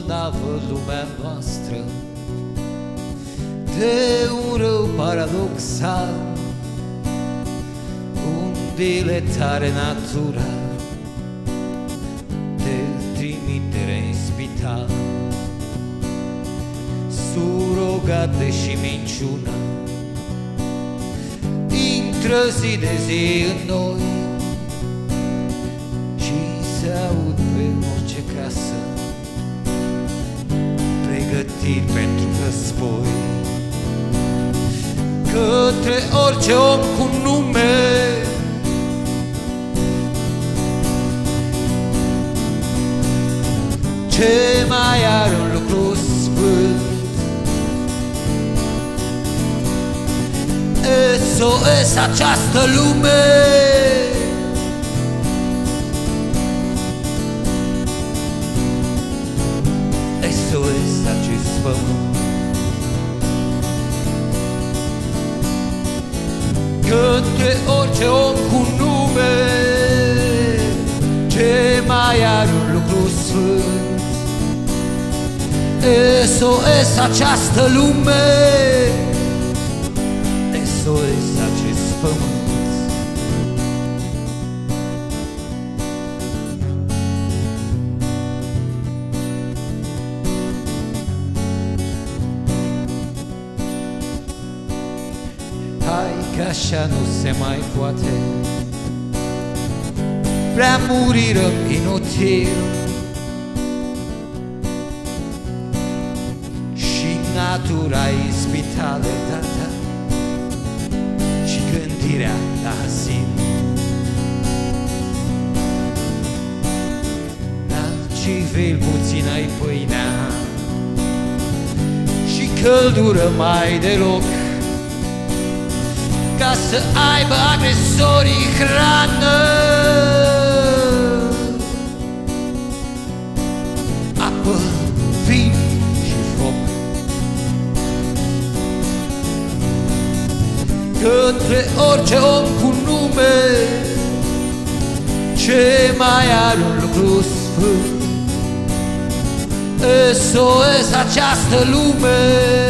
bolnavă lumea noastră de un rău paradoxal, unde tare natura de trimitere în spital. Surogate și minciuna intră zi de zi în noi și se aud pe orice casă pregătiri pentru război. Către orice om cu nume ce mai are un lucru sfânt, SOS această lume, SOS acest pământ. Către orice om cu nume ce mai are un lucru sfânt, SOS această lume, SOS acest pământ. Hai că așa nu se mai poate, prea murirăm inutil și natura ispitale, tata, și gândirea la asil. La civil puțin ai pâinea și căldură mai deloc, ca să aibă agresorii hrană, apă, vin și foc. Către orice om cu nume ce mai are un lucru sfânt, SOS această lume,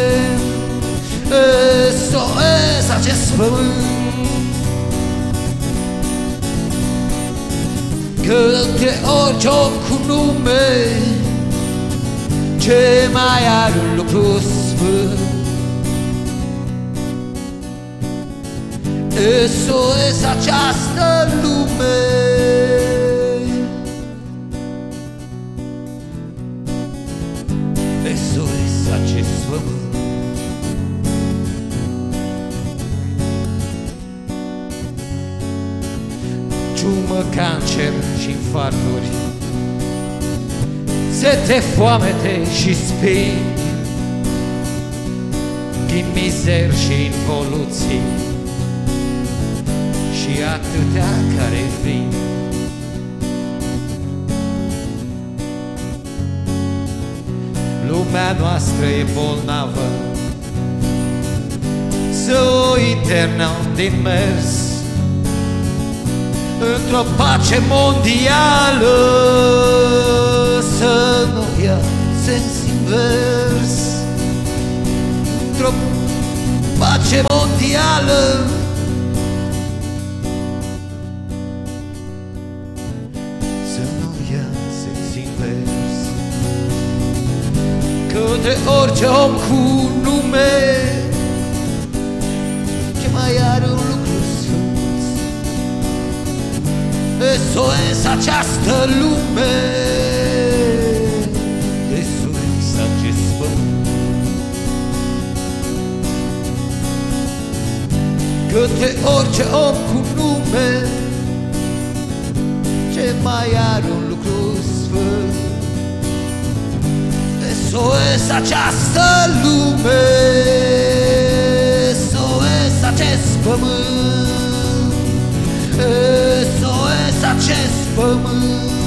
SOS acest pământ. Către orice om cu nume ce mai are un lucru sfânt, SOS această lume, SOS acest pământ. Ciumă, cancer și infarturi, sete, foamete și spini, din mizeri și involuții și atâtea care vin. Lumea noastră e bolnavă, să o internăm din mers într-o pace mondială, să nu ia sens invers. Într-o pace mondială, să nu ia sens invers. Către orice om cu nume ce mai are un lucru sfânt, SOS această lume, SOS acest pământ. Către orice om cu nume ce mai are un lucru sfânt, SOS această lume, SOS acest pământ, SOS acest pământ.